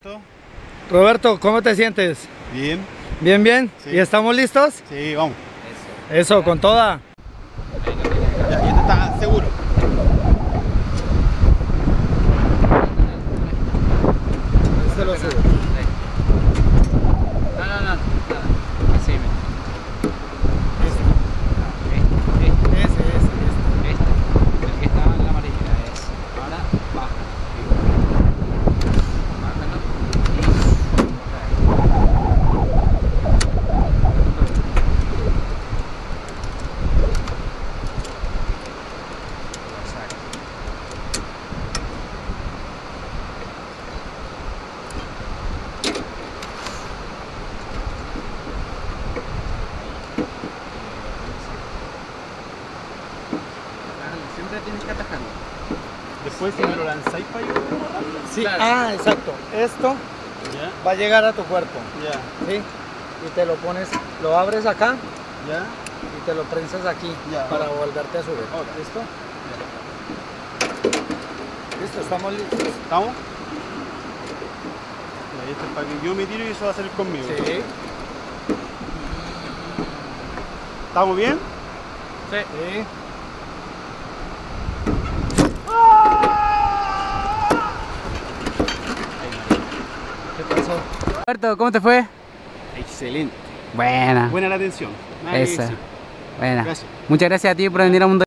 Roberto, ¿cómo te sientes? Bien. Bien, bien. Sí. ¿Y estamos listos? Sí, vamos. Eso, con toda. Ya te está seguro. Este lo subo. No. Así, mira. Ese. El que estaba en la amarilla es. Ahora baja. Bájalo. Exacto. Siempre tienes que atajarlo. Después si me lo lanzáis para allá. Sí. Claro. Ah, exacto. Esto Ya, va a llegar a tu cuerpo. ya, ¿Sí? Y te lo pones, lo abres acá ya. y te lo prensas aquí Ya. para volverte a subir. Ok. ¿Listo? Listo, estamos listos. ¿Estamos? Ya, esto es para que yo me tiro y eso va a salir conmigo. Sí. ¿Estamos bien? Sí. ¿Qué pasó? Roberto, ¿cómo te fue? Excelente. Buena. Buena la atención. Nada que Esa. decir. Buena. Gracias. Muchas gracias a ti por venir a Mundo.